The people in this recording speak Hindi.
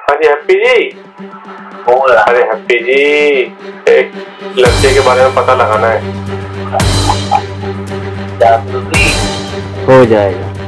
अरे हैप्पी जी, अरे हैप्पी जी, एक लड़के के बारे में पता लगाना है। हो जाएगा।